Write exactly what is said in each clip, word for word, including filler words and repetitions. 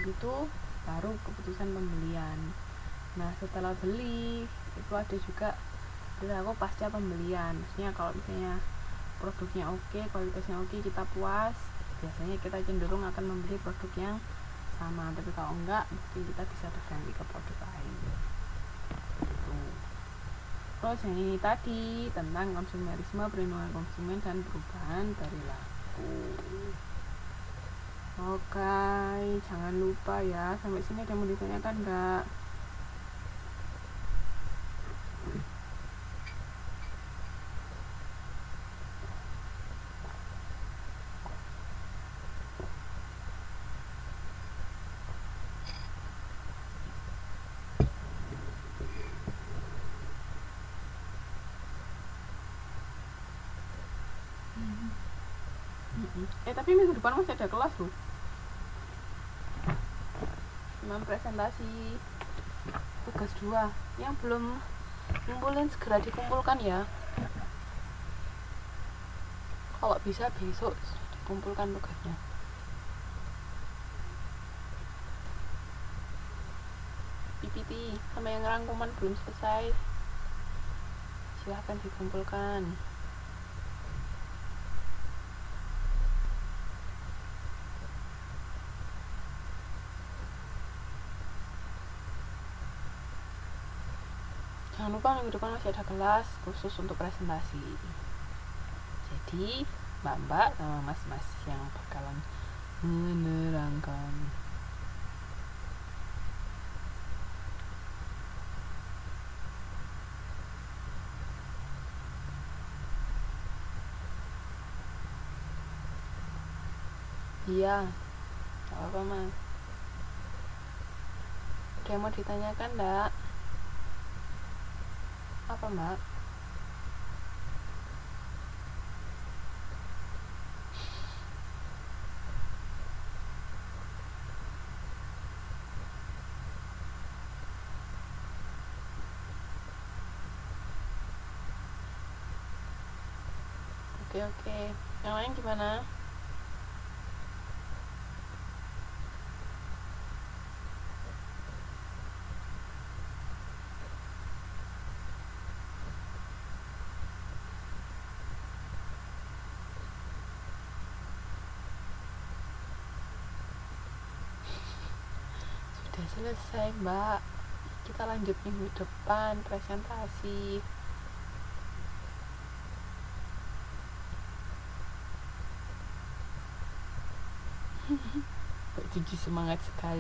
itu baru keputusan pembelian. Nah setelah beli itu ada juga perilaku pasca pembelian. Maksudnya kalau misalnya produknya oke, kualitasnya oke, kita puas, biasanya kita cenderung akan membeli produk yang sama. Tapi kalau enggak, mungkin kita bisa berganti ke produk lain gitu. Terus yang ini tadi tentang konsumerisme, perlindungan konsumen, dan perubahan perilaku. Oke, jangan lupa ya. Sampai sini ada yang mau ditanyakan enggak? Eh tapi minggu depan masih ada kelas loh. Cuman presentasi tugas dua yang belum ngumpulin segera dikumpulkan ya. Kalau bisa besok dikumpulkan tugasnya. P P T sama yang rangkuman belum selesai, silahkan dikumpulkan. Jangan lupa minggu depan masih ada kelas khusus untuk presentasi. Jadi mbak-mbak sama mas-mas yang bakalan menerangkan. Iya, gak apa-apa mas. Ada yang mau ditanyakan enggak? Apa mbak? Oke oke, yang lain gimana? Sudah selesai mbak, kita lanjut minggu depan presentasi. Mbak Cici semangat sekali.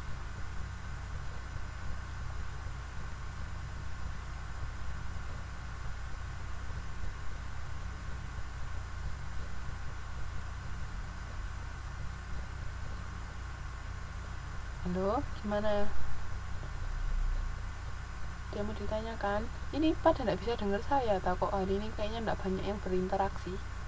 Halo, gimana? Dia mau ditanyakan? Ini pada nggak bisa dengar saya, tak kok hari ini kayaknya nggak banyak yang berinteraksi.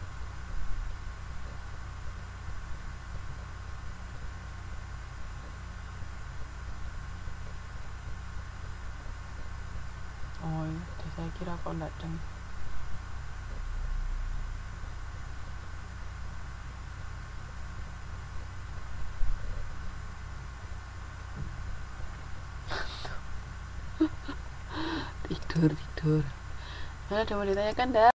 Oh, ya, saya kira kok nggak dengar. tidur tidur. Nah, ada mau ditanyakan dah?